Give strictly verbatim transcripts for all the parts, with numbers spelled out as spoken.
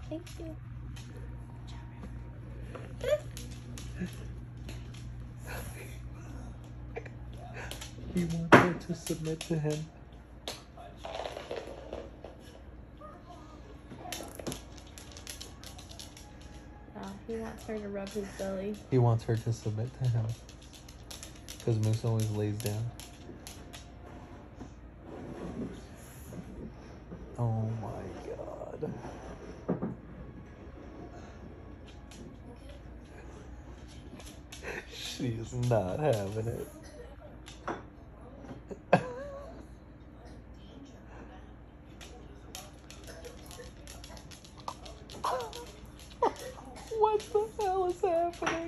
Thank you. He wants her to submit to him. Oh, he wants her to rub his belly. He wants her to submit to him. Because Moose always lays down. Oh my god. She's not having it. What the hell is happening?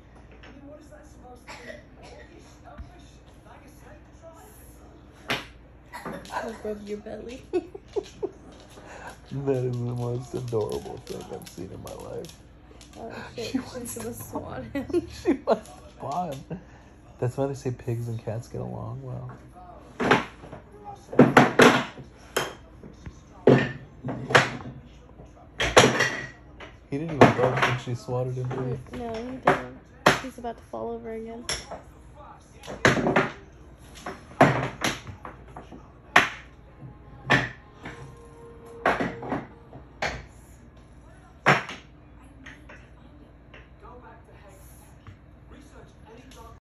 I'll rub your belly. That is the most adorable thing I've seen in my life. Oh shit, She she's wants gonna to swat him. She wants to paw him. That's why they say pigs and cats get along well. He didn't even bark when she swatted him, did he? No, he didn't. He's about to fall over again.